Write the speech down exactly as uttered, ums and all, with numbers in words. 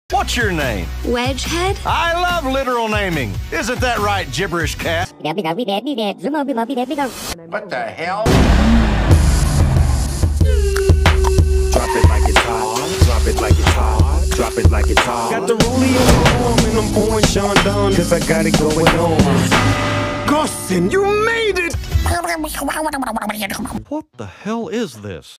What's your name? Wedgehead? I love literal naming. Isn't that right, Gibberish Cat? What the hell? Drop it like it's hot, drop it like it's hot, drop it like it's hot. Got the rollie on my arm and I'm pouring Sean down, cause I got it going on. Gustin, you made it! What the hell is this?